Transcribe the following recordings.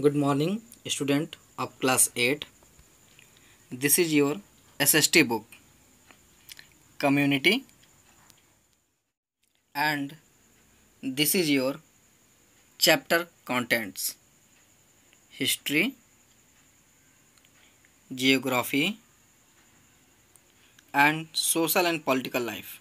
Good morning, student of class 8. This is your SST book, Community, and this is your chapter contents: History, Geography, and Social and Political Life.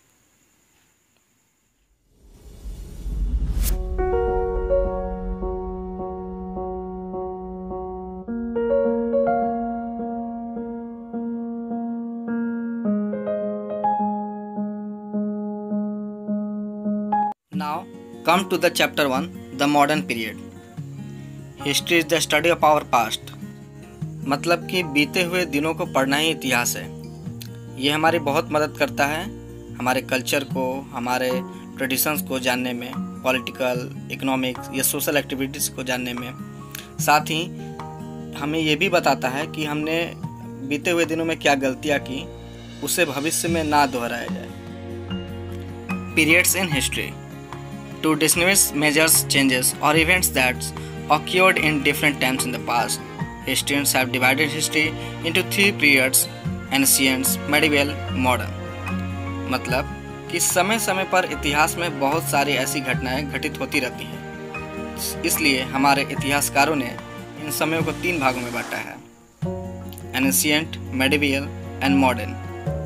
Now come to the chapter 1, the modern period. History is the study of our past. मतलब कि बीते हुए दिनों को पढ़ना ही इतिहास है। ये हमारी बहुत मदद करता है हमारे कल्चर को, हमारे ट्रेडिशंस को जानने में, पॉलिटिकल, इकोनॉमिक्स या सोशल एक्टिविटीज़ को जानने में। साथ ही हमें ये भी बताता है कि हमने बीते हुए दिनों में क्या गलतियाँ की, उसे भविष्य में ना दोहराया जाए। Periods in history to distinguish major changes or events that occurred in different times in the past. Historians have divided history into three periods: ancient, medieval, modern. मतलब कि समय समय पर इतिहास में बहुत सारी ऐसी घटनाएं घटित होती रहती हैं, इसलिए हमारे इतिहासकारों ने इन समयों को 3 भागों में बांटा है: ancient, medieval and modern.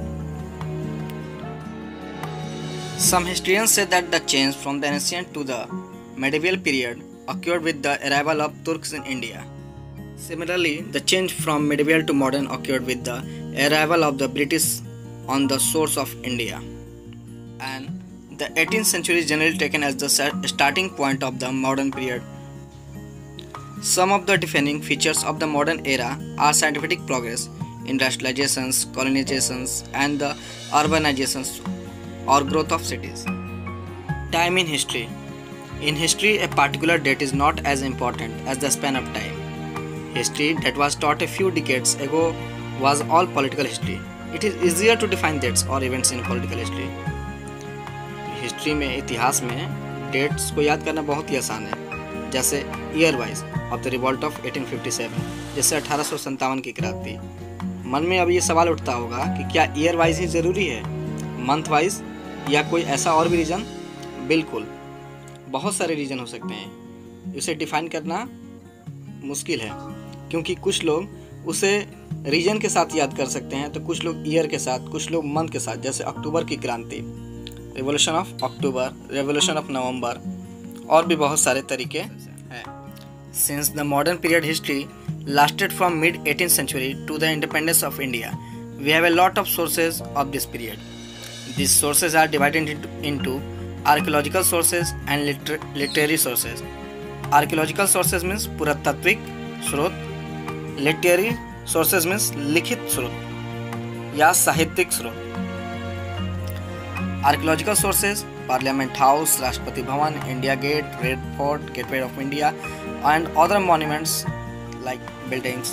Some historians say that the change from the ancient to the medieval period occurred with the arrival of Turks in India. Similarly, the change from medieval to modern occurred with the arrival of the British on the shores of India. And the 18th century is generally taken as the starting point of the modern period. Some of the defining features of the modern era are scientific progress, industrializations, colonizations, and the urbanizations or growth of cities. Time in history. In history, a particular date is not as important as the span of time. History that was taught a few decades ago was all political history. It is easier to define dates or events in political history. History में, इतिहास में dates को याद करना बहुत ही आसान है, जैसे year wise of the revolt of 1857, जैसे 1857 की क्रांति। मन में अब ये सवाल उठता होगा कि क्या ईयर वाइज ही ज़रूरी है, मंथ वाइज या कोई ऐसा और भी रीजन? बिल्कुल, बहुत सारे रीजन हो सकते हैं। उसे डिफाइन करना मुश्किल है, क्योंकि कुछ लोग उसे रीजन के साथ याद कर सकते हैं, तो कुछ लोग ईयर के साथ, कुछ लोग मंथ के साथ, जैसे अक्टूबर की क्रांति, revolution of October, revolution of November, और भी बहुत सारे तरीके हैं। Since the modern period history lasted from mid 18th century to the independence of India, we have a lot of sources of this period. These sources are divided into archaeological sources and literary sources. Archaeological sources means पुरातात्विक स्रोत, literary sources means लिखित स्रोत या साहित्यिक स्रोत। Archaeological sources: Parliament House, Rashtrapati Bhavan, India Gate, Red Fort, Gateway of India, and other monuments like buildings.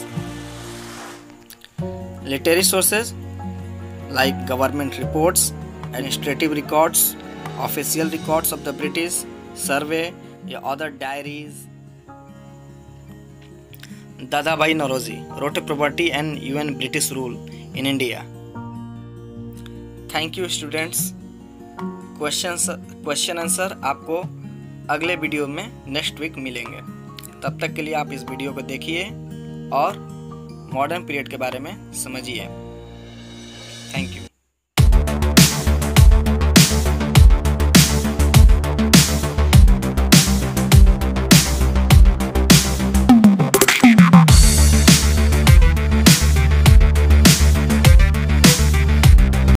Literary sources like government reports, administrative records, official records of the British, survey या other diaries. Dadabhai Naoroji wrote a property and UN British rule in India. Thank you students. Question answer आपको अगले video में next week मिलेंगे। तब तक के लिए आप इस वीडियो को देखिए और मॉडर्न पीरियड के बारे में समझिए। Thank you.